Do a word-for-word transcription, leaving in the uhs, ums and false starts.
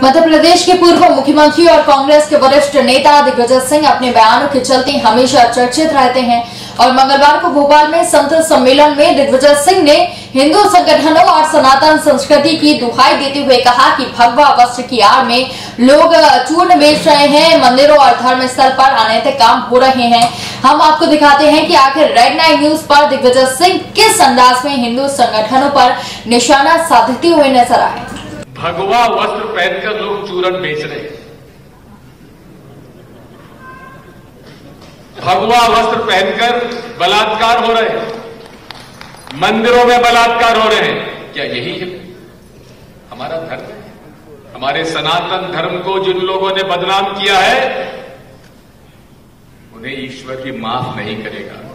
मध्य प्रदेश के पूर्व मुख्यमंत्री और कांग्रेस के वरिष्ठ नेता दिग्विजय सिंह अपने बयानों के चलते हमेशा चर्चित रहते हैं और मंगलवार को भोपाल में संत सम्मेलन में दिग्विजय सिंह ने हिंदू संगठनों और सनातन संस्कृति की दुहाई देते हुए कहा कि भगवा वस्त्र की आड़ में लोग चूर्ण बेच रहे हैं, मंदिरों और धर्म स्थल पर अनैतिक काम हो रहे हैं। हम आपको दिखाते हैं कि आखिर रेड नाइन न्यूज पर दिग्विजय सिंह किस अंदाज में हिंदू संगठनों पर निशाना साधते हुए नजर आए। भगवा वस्त्र पहनकर लोग चूर्ण बेच रहे हैं, भगवा वस्त्र पहनकर बलात्कार हो रहे हैं, मंदिरों में बलात्कार हो रहे हैं। क्या यही है हमारा धर्म? हमारे सनातन धर्म को जिन लोगों ने बदनाम किया है उन्हें ईश्वर भी माफ नहीं करेगा।